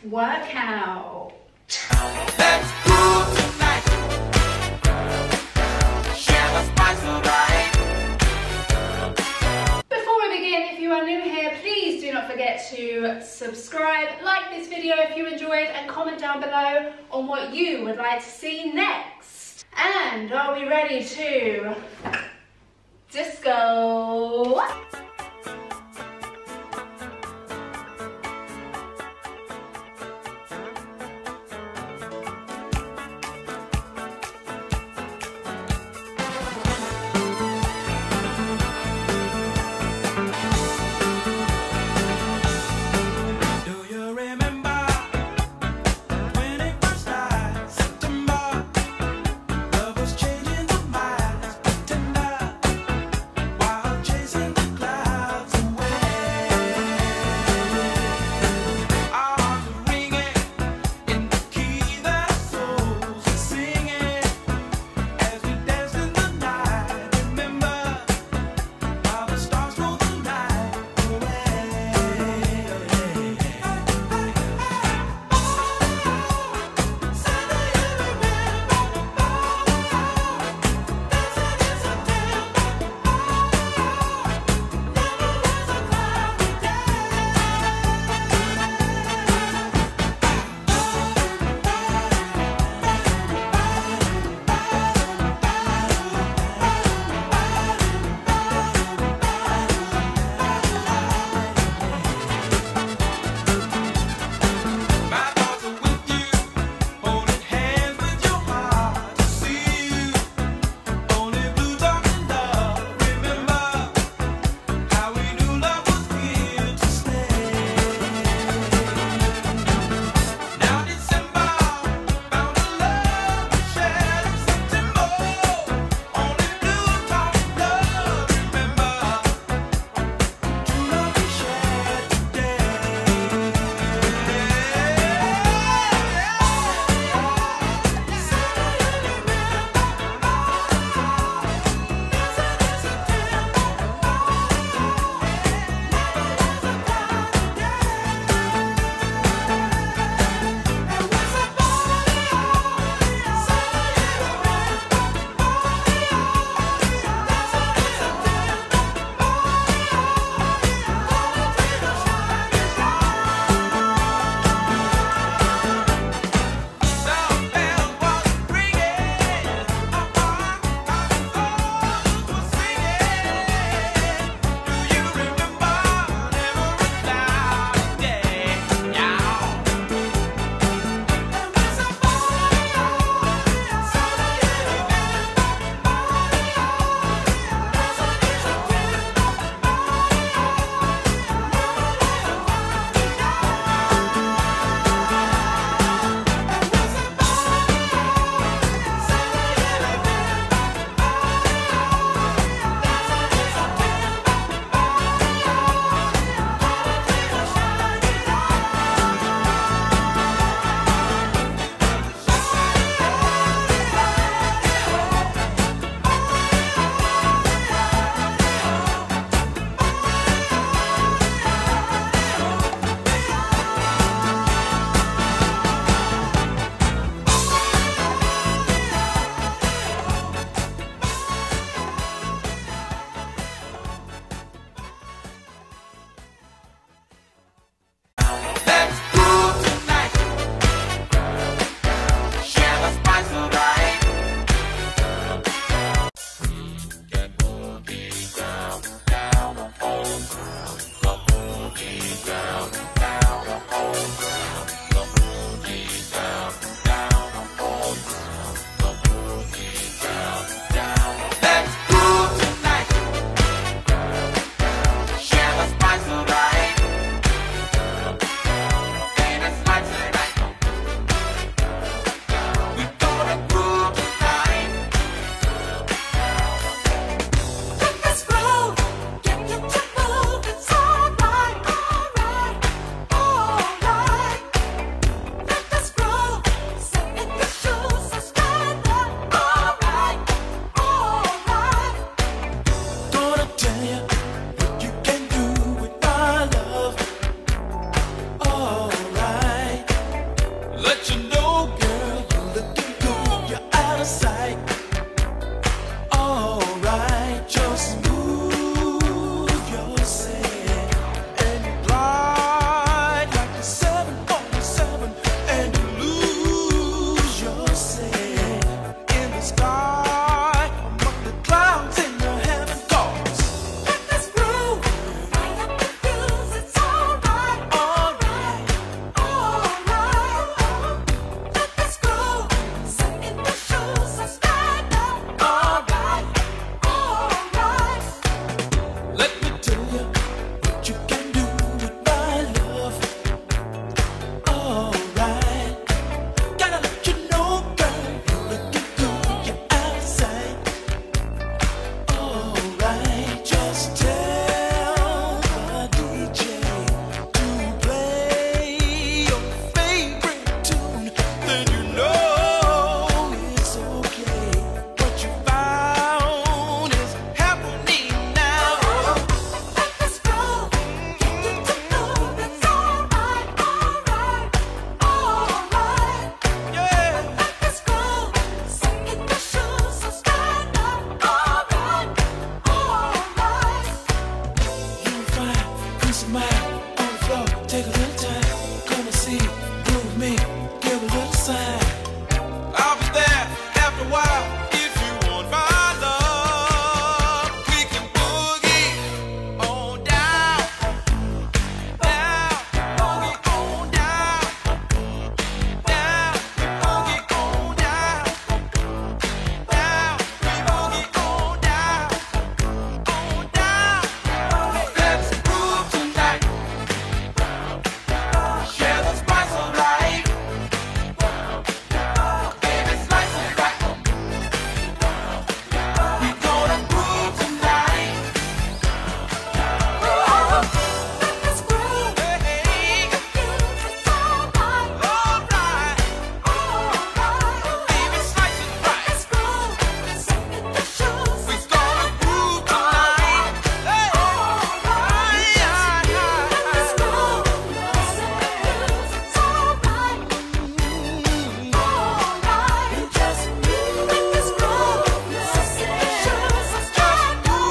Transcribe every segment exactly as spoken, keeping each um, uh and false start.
workout. Let's groove tonight. Share the spice of life. Before we begin, if you are new here, please do not forget to subscribe, like this video if you enjoyed, and comment down below on what you would like to see next. And are we ready to disco? Changing the minds, pretender, while chasing the clouds. then you know it's okay. What you found is happening now. Let us go. Get you to know that's alright, alright, alright. Yeah. Let us go. Sink in your shoes, so stand up. Alright, alright. You find peace of mind on the floor. Take a little time. Come and see, groove me, give a little sign. I'll be there after a while if you want my love. We can boogie on down, down, boogie on down, down, boogie on down, down, boogie on down, on down. Let's groove tonight. Share the spice of life. Baby, slice it right. We gonna groove tonight. Let us groove. Hey, It's alright, alright, alright. baby, slice it right. Let's groove. Sink in your shoes, We gonna groove tonight. Hey, alright. yeah, yeah, Let us yeah. go. It's alright, alright. You just let us go. Sink in your shoes, so stand up.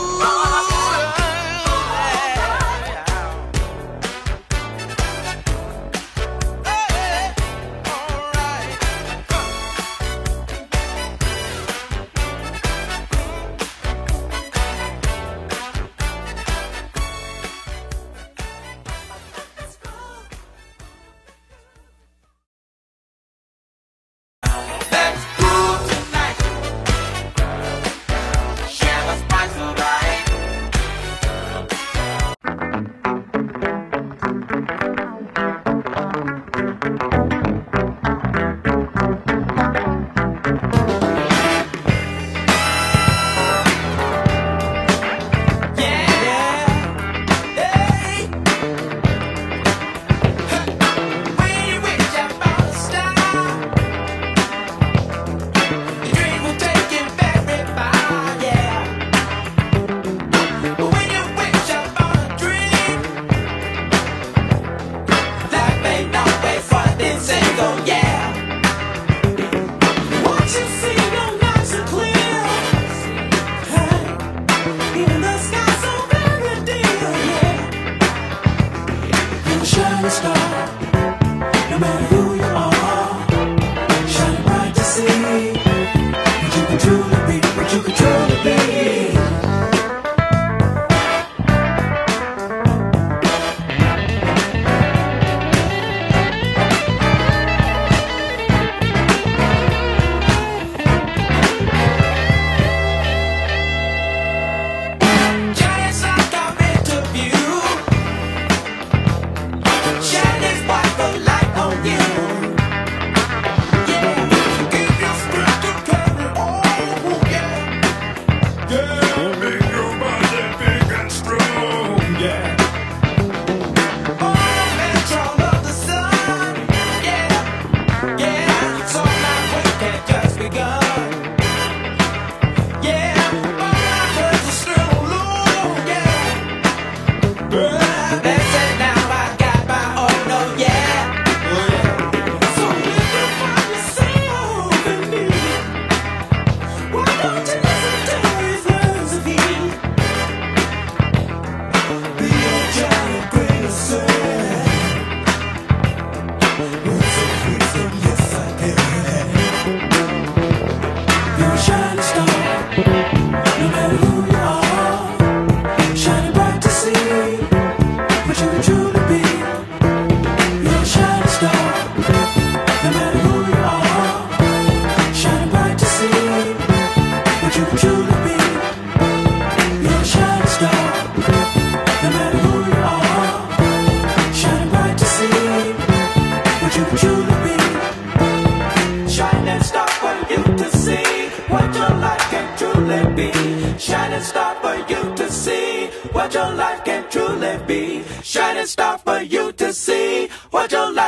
Let's groove tonight. Share the spice of life. Shining star, no matter who you are, shining bright to see what you can truly be, what you can truly be. Giants like I'm into view, shining spotlight on you. Yeah, give your strength to carry on. Yeah, yeah, make your body big and strong. Yeah, oh, control of the sun. Yeah, yeah, so my work had just begun. Yeah, all I heard was still alone. Yeah, they say now I got my own. No, yeah. So if you find yourself in need, why don't you listen to his words of heat? Be a giant greatest son. Words of wisdom, yes I can. You're a shining star, no matter who you are, shining bright to see what you can truly be. You're a shining star, no matter who you are, shining bright to see what you can truly be. You're a shining star, no matter who you are, shining bright to see what you can truly be. Shining star for you to see what your life can truly be. Shining star for you to see what your life can truly be. Shining star for you to see what your life